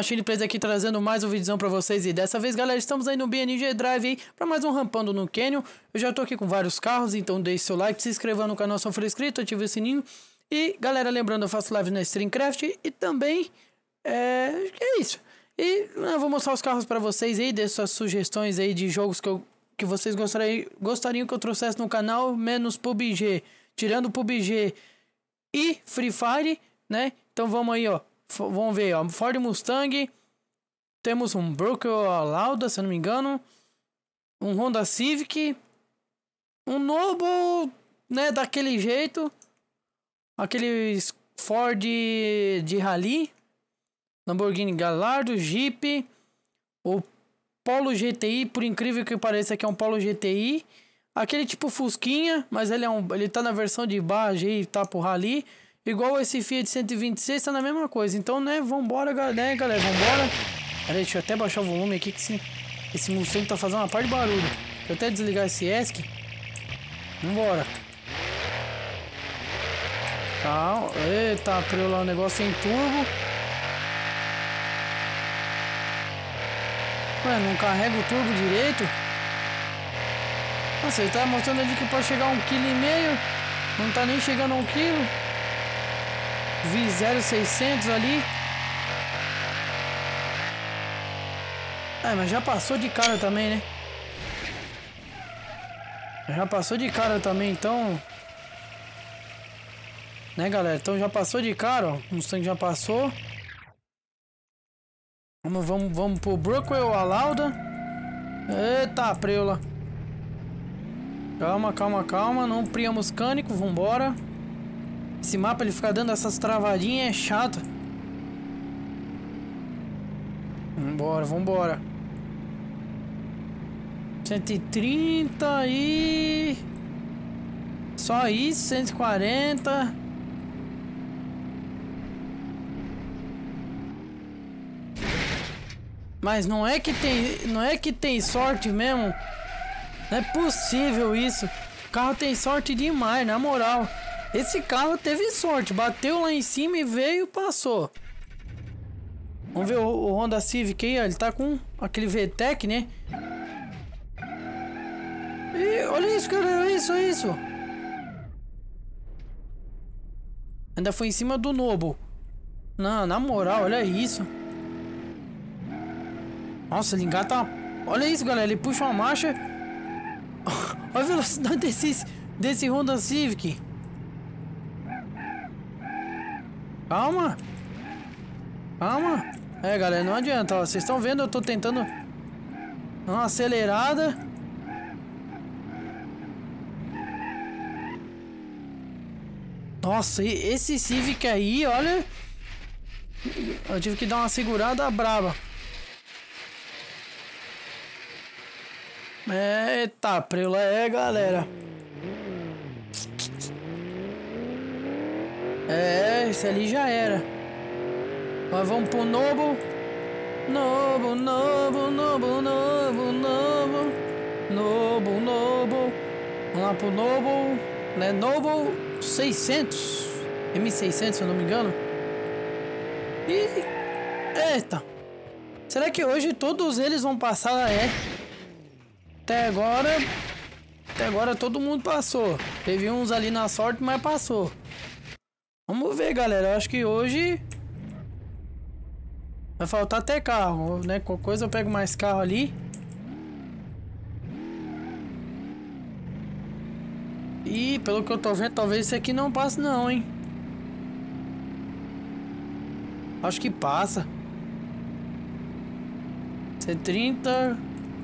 Machine Plays aqui trazendo mais um vídeo pra vocês. E dessa vez, galera, estamos aí no BNG Drive aí pra mais um Rampando no Canyon. Eu já tô aqui com vários carros, então deixe seu like, se inscreva no canal se não for inscrito, ative o sininho. E galera, lembrando, eu faço live na Streamcraft e também é isso. E eu vou mostrar os carros pra vocês aí, deixe suas sugestões aí de jogos que vocês gostariam que eu trouxesse no canal, menos PUBG, tirando PUBG e Free Fire, né? Então vamos aí, ó. Vamos ver, ó. Ford Mustang. Temos um Brooklyn Lauda, se eu não me engano. Um Honda Civic. Um Noble, né? Daquele jeito. Aqueles Ford de Rally. Lamborghini Gallardo, Jeep. O Polo GTI, por incrível que pareça, aqui é um Polo GTI. Aquele tipo Fusquinha, mas ele tá na versão de base aí, tá pro Rally. Igual esse Fiat 126, tá na mesma coisa. Então, né, vambora, né, galera, vambora. Pera aí, deixa eu até baixar o volume aqui, que esse Mustang tá fazendo uma parte de barulho. Deixa eu até desligar esse ESC. Vambora. Calma. Eita, abriu lá o negócio em turbo. Ué, não carrega o turbo direito? Nossa, ele tá mostrando ali que pode chegar a 1,5 kg. Não tá nem chegando a 1 kg. Vi 0,600 ali. Mas já passou de cara também, né? Já passou de cara também, então... Né, galera? Então já passou de cara, ó. O Mustang já passou. Vamos pro Brookwell, a Lauda. Eita, preula. Calma. Não Priamos Cânico, vambora. Esse mapa ele fica dando essas travadinhas, é chato. Vambora. 130 e... Só isso, 140. Mas não é que tem sorte mesmo. Não é possível isso. O carro tem sorte demais, na moral. Esse carro teve sorte. Bateu lá em cima e veio e passou. Vamos ver o Honda Civic aí, ó. Ele tá com aquele VTEC, né? E olha isso, cara. Isso. Ainda foi em cima do Noble. Não, na moral, olha isso. Nossa, ele engata. Olha isso, galera. Ele puxa uma marcha. Olha a velocidade desse Honda Civic. Calma. É, galera, não adianta, ó. Vocês estão vendo, eu tô tentando dar uma acelerada. Nossa, esse Civic aí, olha. Eu tive que dar uma segurada braba. Eita, preula galera. Esse ali já era. Mas vamos pro Noble. Noble. Vamos lá pro Noble. Né? Noble 600. M600, se eu não me engano. Eita. Será que hoje todos eles vão passar? Até agora todo mundo passou. Teve uns ali na sorte, mas passou. Vamos ver, galera. Eu acho que hoje vai faltar até carro, né? Qualquer coisa eu pego mais carro ali. E pelo que eu tô vendo, talvez esse aqui não passe não, hein? Acho que passa. 130.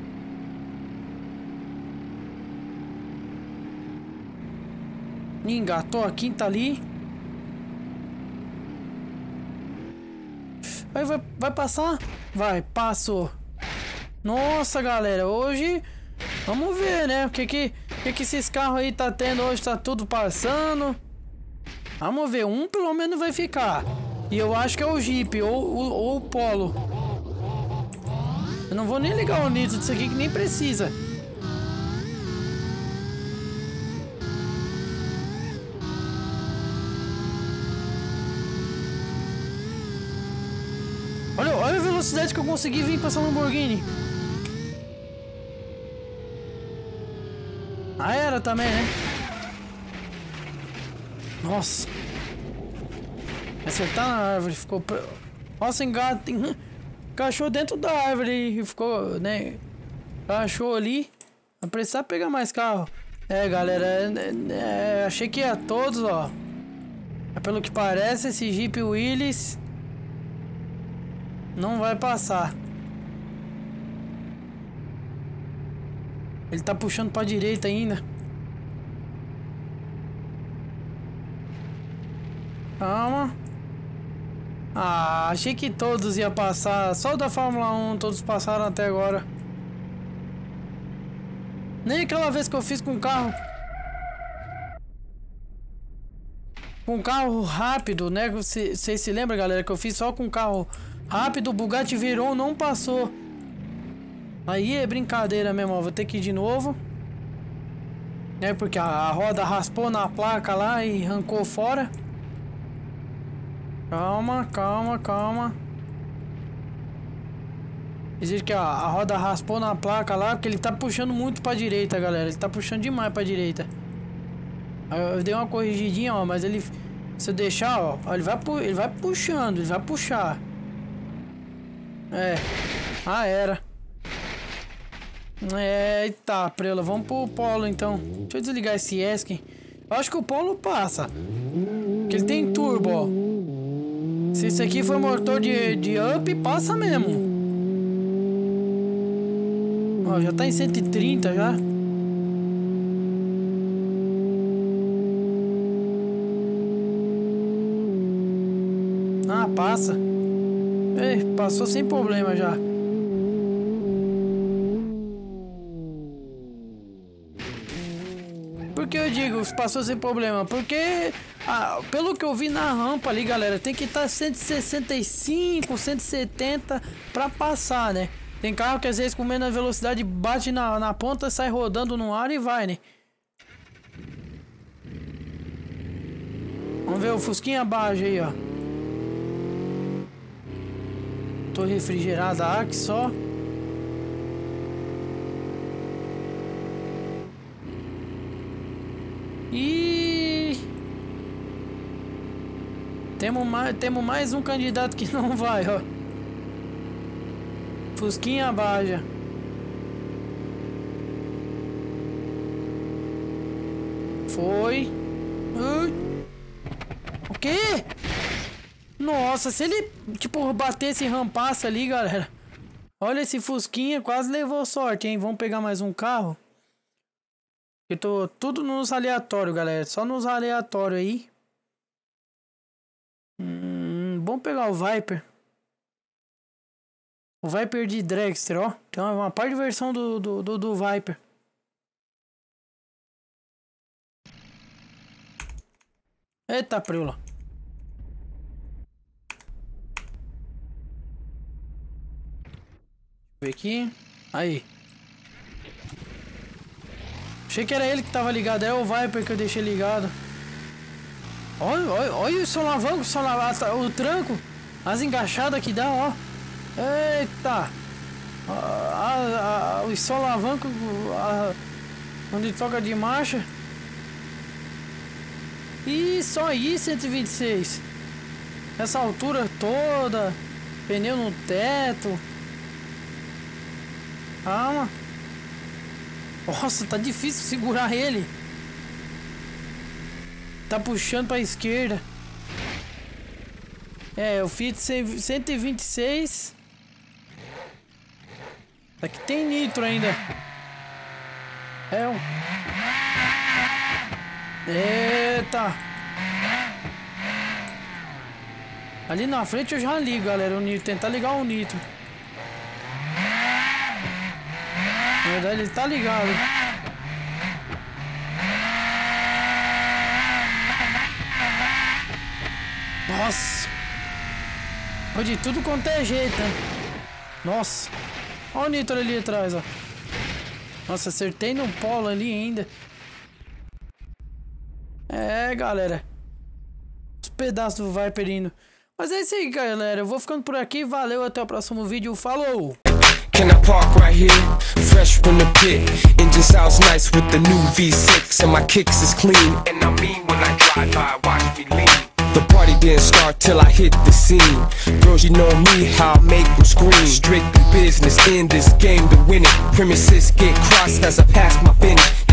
Engatou a quinta ali. Vai passar? Vai, passou. Nossa, galera, hoje vamos ver, né? O que esses carros aí tá tendo hoje, tá tudo passando. Vamos ver, um pelo menos vai ficar. E eu acho que é o Jeep ou o Polo. Eu não vou nem ligar o nitro disso aqui, que nem precisa. Olha a velocidade que eu consegui vir com essa Lamborghini. Ah, era também, né? Nossa. Acertar na árvore, ficou... Nossa, encaixou dentro da árvore e ficou, né? Encaixou ali. Vai precisar pegar mais carro. É, galera, achei que ia todos, ó. Pelo que parece, esse Jeep Willys não vai passar. Ele tá puxando pra direita ainda. Calma. Ah, achei que todos iam passar. Só o da Fórmula 1 todos passaram até agora. Nem aquela vez que eu fiz com um carro. Com um carro rápido, né? Vocês se lembram, galera, que eu fiz só com um carro rápido. O Bugatti Veyron não passou. Aí é brincadeira mesmo, ó. Vou ter que ir de novo. É porque a roda raspou na placa lá e arrancou fora. Calma, calma, calma. Existe que a roda raspou na placa lá, porque ele tá puxando muito pra direita, galera. Ele tá puxando demais pra direita. Eu dei uma corrigidinha, ó, mas ele... Se eu deixar, ó, ele vai puxando, ele vai puxar. É. Ah, era. Eita, prela, vamos pro Polo, então. Deixa eu desligar esse Esken. Eu acho que o Polo passa. Porque ele tem turbo, ó. Se esse aqui for motor de up, passa mesmo. Ó, já tá em 130 já. Ah, passa. Ei, passou sem problema já. Por que eu digo passou sem problema? Porque, pelo que eu vi na rampa ali, galera, tem que estar 165, 170 pra passar, né? Tem carro que às vezes com menos velocidade bate na ponta, sai rodando no ar e vai, né? Vamos ver o Fusquinha abaixo aí, ó. Tô refrigerada aqui só. E temos mais um candidato que não vai, ó. Fusquinha Baja. Foi. O quê? Nossa, se ele tipo batesse e rampasse ali, galera. Olha, esse Fusquinha quase levou sorte, hein? Vamos pegar mais um carro. Eu tô tudo nos aleatórios, galera. Só nos aleatórios aí. Vamos pegar o Viper. O Viper de Dragster, ó. Tem uma parte de versão do Viper. Eita, preula. Deixa eu ver aqui. Aí. Achei que era ele que tava ligado. É o Viper que eu deixei ligado. Olha o solavanco, o tranco. As engaixadas que dá, ó. Eita. O solavanco onde toca de marcha. E só aí 126. Essa altura toda. Pneu no teto. Calma. Nossa, tá difícil segurar ele. Tá puxando pra esquerda. É, o Fiat 126. Aqui tem nitro ainda. Eita. Ali na frente eu já ligo, galera, o nitro. Tentar ligar o nitro. Na verdade ele tá ligado. Nossa. Foi de tudo quanto é jeito, né? Nossa. Olha o nitro ali atrás, ó. Nossa, acertei no polo ali ainda. É, galera. Os pedaços do Viper indo. Mas é isso aí, galera. Eu vou ficando por aqui. Valeu, até o próximo vídeo. Falou! Can I park right here? Fresh from the pit. Engine sounds nice with the new V6. And my kicks is clean. And I mean when I drive by, watch me lean. The party didn't start till I hit the scene. Girls, you know me, how I make them scream. Strictly business, in this game to win it. Premises get crossed as I pass my finish.